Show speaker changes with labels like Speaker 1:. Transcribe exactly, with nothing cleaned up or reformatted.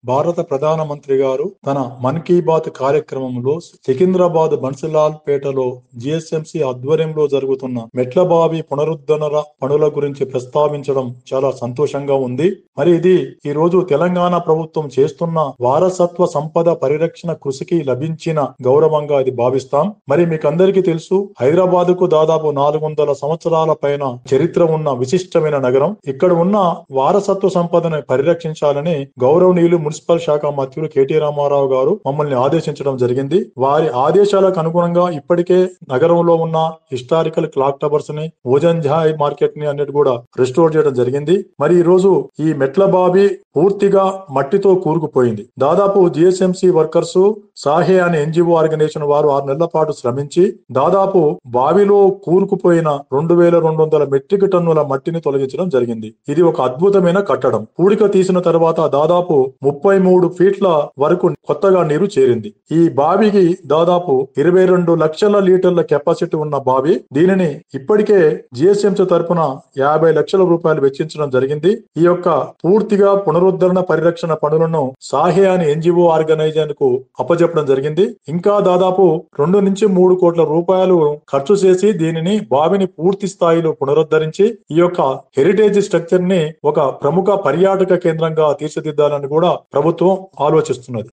Speaker 1: భారత ప్రధాన మంత్రి గారు తన మన్ కీ బాత్ కార్యక్రమంలో సికింద్రాబాద్ బన్సిలాల్ పేటలో జిఎస్ఎంసి ఆధ్వర్యంలో జరుగుతున్న మెట్లబావి పునరుద్ధరణ పనుల గురించి ప్రస్తావించడం చాలా సంతోషంగా ఉంది. మరి ఇది ఈ రోజు తెలంగాణ ప్రభుత్వం చేస్తున్న వారసత్వ సంపద పరిరక్షణ కృషికి లభించిన గౌరవంగా ఇది భావిస్తాం. మరి మీకు అందరికీ తెలుసు, హైదరాబాద్ కు దాదాపు నాలుగు వందల సంవత్సరాల పైన చరిత్ర ఉన్న విశిష్టమైన నగరం. ఇక్కడ ఉన్న వారసత్వ సంపదను పరిరక్షించాలని గౌరవనీయులు మున్సిపల్ శాఖ మంత్రులు కేటీ రామారావు గారు మమ్మల్ని ఆదేశించడం జరిగింది. వారి ఆదేశాలకు అనుగుణంగా ఇప్పటికే నగరంలో ఉన్న హిస్టారికల్ క్లాక్ టవర్స్ ని, ఓజంజాయ్ మార్కెట్ ని అన్నిటి కూడా రెస్టోర్ చేయడం జరిగింది. మరి ఈ రోజు ఈ మెట్ల బావి పూర్తిగా మట్టితో కూరుకుపోయింది. దాదాపు జిఎస్ఎంసి వర్కర్స్, సాహే అనే ఎన్జిఓ ఆర్గనైజేషన్ వారు ఆరు నెలల పాటు శ్రమించి దాదాపు బావిలో కూరుకుపోయిన రెండు వేల రెండు వందల మెట్రిక్ టన్నుల మట్టిని తొలగించడం జరిగింది. ఇది ఒక అద్భుతమైన కట్టడం. పూడిక తీసిన తర్వాత దాదాపు ముప్పై మూడు ఫీట్ల వరకు కొత్తగా నీరు చేరింది. ఈ బావికి దాదాపు ఇరవై రెండు లక్షల లీటర్ల కెపాసిటీ ఉన్న బావి. దీనిని ఇప్పటికే జిఎస్ఎంసీ తరపున యాభై లక్షల రూపాయలు వెచ్చించడం జరిగింది. ఈ యొక్క పూర్తిగా పునరుద్ధరణ పరిరక్షణ పనులను సాహే అని ఎన్జిఓ ఆర్గనైజేషన్ కు అప్పచెప్పడం జరిగింది. ఇంకా దాదాపు రెండు నుంచి మూడు కోట్ల రూపాయలు ఖర్చు చేసి దీనిని బావిని పూర్తి స్థాయిలో పునరుద్ధరించి ఈ యొక్క హెరిటేజ్ స్ట్రక్చర్ ని ఒక ప్రముఖ పర్యాటక కేంద్రంగా తీర్చిదిద్దాలని కూడా ప్రభుత్వం ఆలోచిస్తున్నది.